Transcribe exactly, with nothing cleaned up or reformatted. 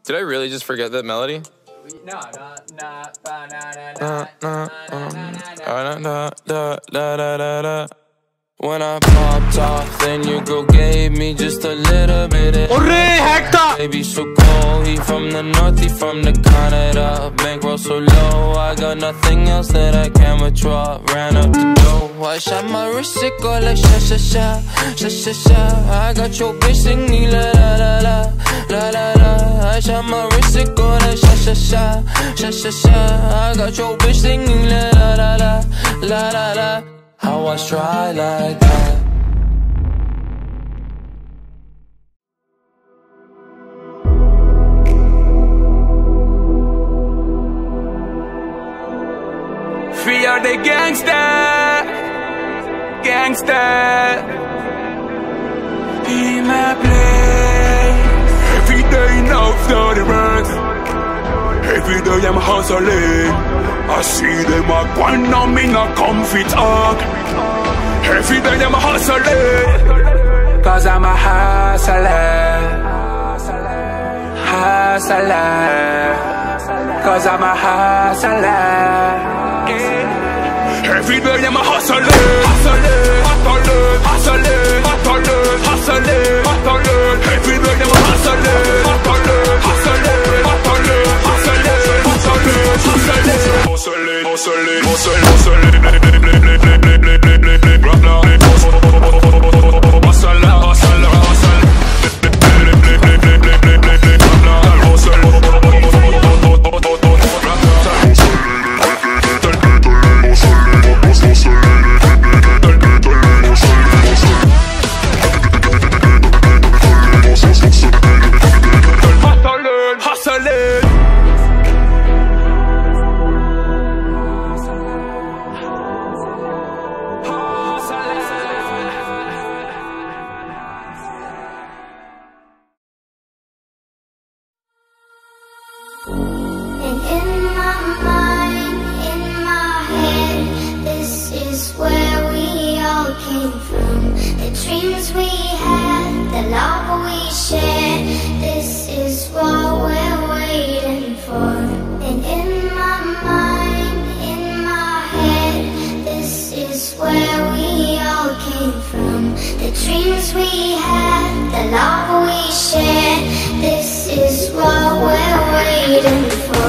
Did I really just forget that melody? No, no, When I popped off, then your girl gave me just a little bit of baby so cold, he from the north, he from the Canada. Bankroll so low, I got nothing else that I can withdraw. Ran up the dough, I shot my wrist, it go like sha sha sha, sha sha sha. I got your bitch singing la la la la, la la la. I shot my wrist, it go like sha sha sha, sha sha sha. I got your bitch singing la la la la, la la la. How I try like that. Free are the gangsta, gangsta. In my place. Every day now for the work. Every day I'm hustling. I see them a grind on me, not comfy talk. Every day I'm hustling, cause I'm a hustler, hustler, cause I'm a hustler. Every day I'm a hustling, hustling, hustling, hustling, hustling, hustling, hustling. Every day I'm a hustling, hustling, hustling, hustling, hustling, hustling, hustling, hustling, hustling, hustling, hustling, rock now, hustle, hustle, hustle. The dreams we had, the love we shared, this is what we're waiting for.